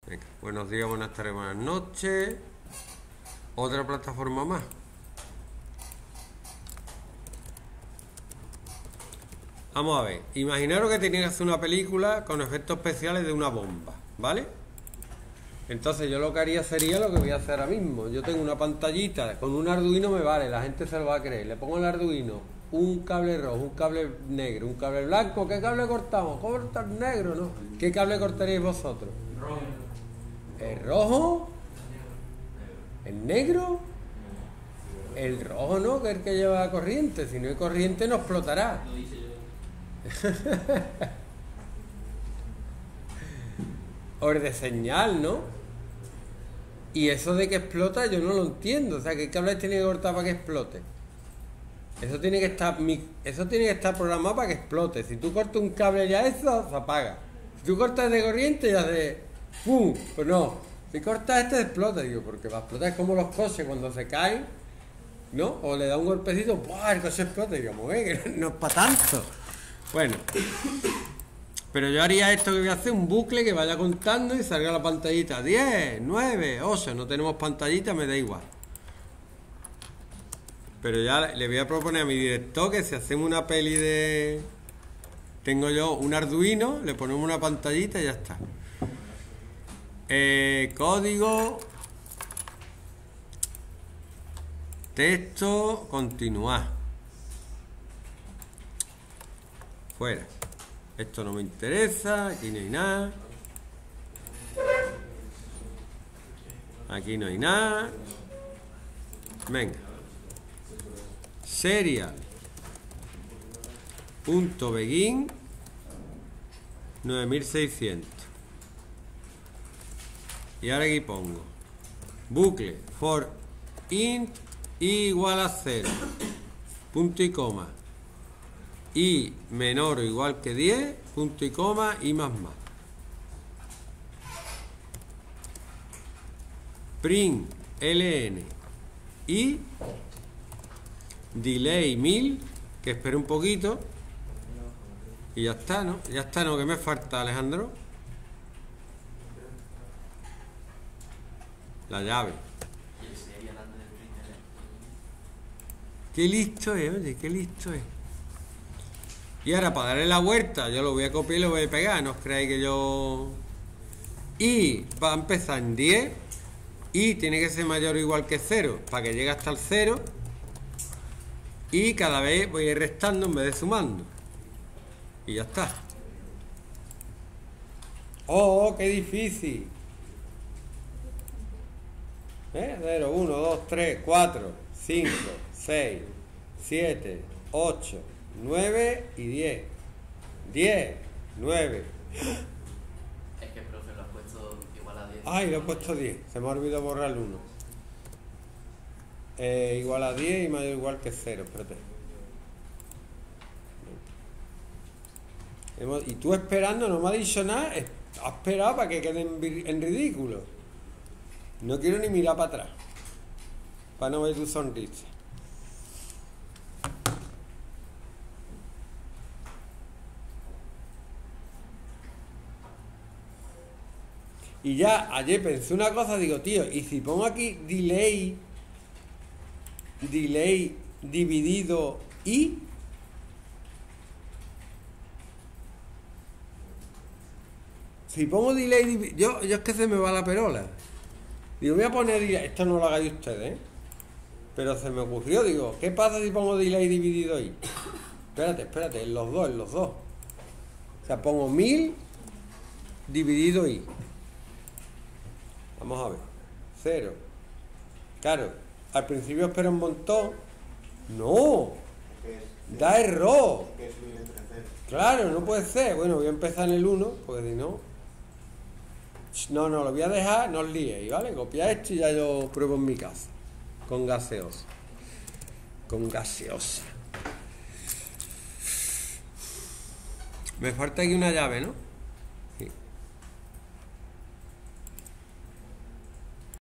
Venga, buenos días, buenas tardes, buenas noches. Otra plataforma más. Vamos a ver, imaginaros que tenéis que hacer una película con efectos especiales de una bomba, ¿vale? Entonces yo lo que haría sería lo que voy a hacer ahora mismo. Yo tengo una pantallita, con un Arduino me vale, la gente se lo va a creer. Le pongo el Arduino, un cable rojo, un cable negro, un cable blanco. ¿Qué cable cortamos? ¿Cortar negro, no? ¿Qué cable cortaréis vosotros? Rojo. ¿El rojo? ¿El negro? El rojo no, que es el que lleva corriente. Si no hay corriente no explotará. Lo hice yo. O el de señal, ¿no? Y eso de que explota yo no lo entiendo. O sea, ¿qué cables tiene que cortar para que explote? Eso tiene que estar programado para que explote. Si tú cortas un cable ya eso, se apaga. Si tú cortas de corriente ya se... ¡pum! Pues no. Si cortas este explota, digo, porque va a explotar. Es como los coches cuando se caen, ¿no? O le da un golpecito, ¡buah! El coche explota. Y digamos, que no es para tanto. Bueno. Pero yo haría esto que voy a hacer, un bucle que vaya contando y salga la pantallita 10, 9, 8, no tenemos pantallita, me da igual. Pero ya le voy a proponer a mi director que si hacemos una peli de... Tengo yo un Arduino, le ponemos una pantallita y ya está. Código... Texto, continuar. Fuera. Esto no me interesa, aquí no hay nada. Aquí no hay nada. Venga. Serial. Punto begin 9600. Y ahora aquí pongo bucle for int igual a 0. Punto y coma. Y menor o igual que 10, punto y coma, y más. Print ln y delay 1000, que espere un poquito. Y ya está, ¿no? Ya está, ¿no? ¿Qué me falta, Alejandro? La llave. Qué listo es, oye, qué listo es. Y ahora para darle la vuelta, yo lo voy a copiar y lo voy a pegar, no os creáis que yo... Y va a empezar en 10 y tiene que ser mayor o igual que 0 para que llegue hasta el 0. Y cada vez voy a ir restando en vez de sumando. Y ya está. ¡Oh, qué difícil! 0, 1, 2, 3, 4, 5, 6, 7, 8... 9 y 10. 10, 9. Es que, profe, lo has puesto igual a 10. Ay, lo he puesto 10. Se me ha olvidado borrar el 1. Igual a 10 y mayor o igual que 0. Espérate. Y tú esperando, no me ha dicho nada. Has esperado para que quede en ridículo. No quiero ni mirar para atrás. Para no ver tu sonrisa. Y ya ayer pensé una cosa, digo, tío, y si pongo aquí delay dividido y... Si pongo delay dividido... Yo es que se me va la perola. Digo, voy a poner delay... Esto no lo hagáis ustedes, ¿eh? Pero se me ocurrió, digo, ¿qué pasa si pongo delay dividido y? Espérate, en los dos. O sea, pongo 1000 dividido y... Vamos a ver. 0. Claro, al principio espera un montón. No. Da error. Claro, no puede ser. Bueno, voy a empezar en el 1, porque si no... No, lo voy a dejar, no os liéis, ¿vale? Copiar esto y ya yo pruebo en mi casa. Con gaseosa. Me falta aquí una llave, ¿no?